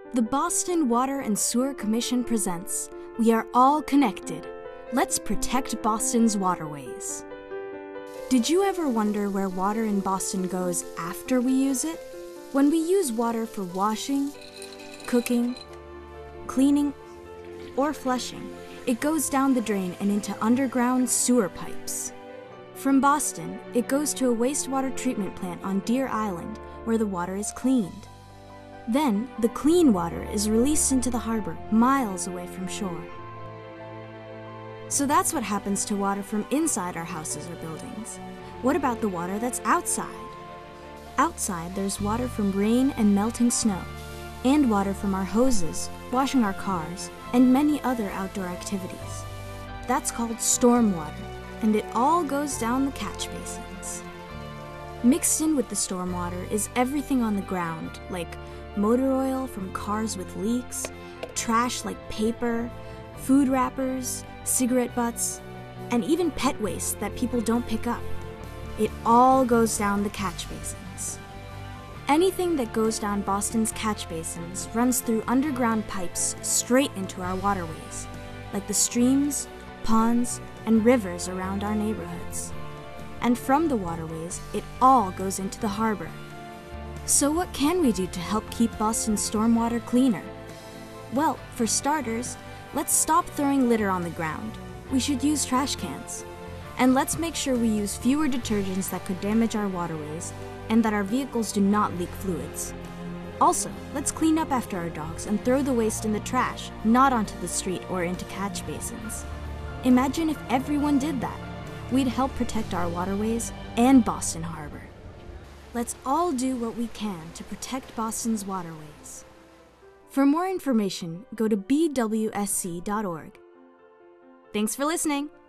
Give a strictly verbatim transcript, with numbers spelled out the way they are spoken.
The Boston Water and Sewer Commission presents We Are All Connected. Let's protect Boston's waterways. Did you ever wonder where water in Boston goes after we use it? When we use water for washing, cooking, cleaning, or flushing, it goes down the drain and into underground sewer pipes. From Boston, it goes to a wastewater treatment plant on Deer Island, where the water is cleaned. Then, the clean water is released into the harbor miles away from shore. So that's what happens to water from inside our houses or buildings. What about the water that's outside? Outside, there's water from rain and melting snow, and water from our hoses, washing our cars, and many other outdoor activities. That's called stormwater, and it all goes down the catch basins. Mixed in with the stormwater is everything on the ground, like motor oil from cars with leaks, trash like paper, food wrappers, cigarette butts, and even pet waste that people don't pick up. It all goes down the catch basins. Anything that goes down Boston's catch basins runs through underground pipes straight into our waterways, like the streams, ponds, and rivers around our neighborhoods. And from the waterways, it all goes into the harbor. So what can we do to help keep Boston's stormwater cleaner? Well, for starters, let's stop throwing litter on the ground. We should use trash cans. And let's make sure we use fewer detergents that could damage our waterways, and that our vehicles do not leak fluids. Also, let's clean up after our dogs and throw the waste in the trash, not onto the street or into catch basins. Imagine if everyone did that. We'd help protect our waterways and Boston Harbor. Let's all do what we can to protect Boston's waterways. For more information, go to B W S C dot org. Thanks for listening.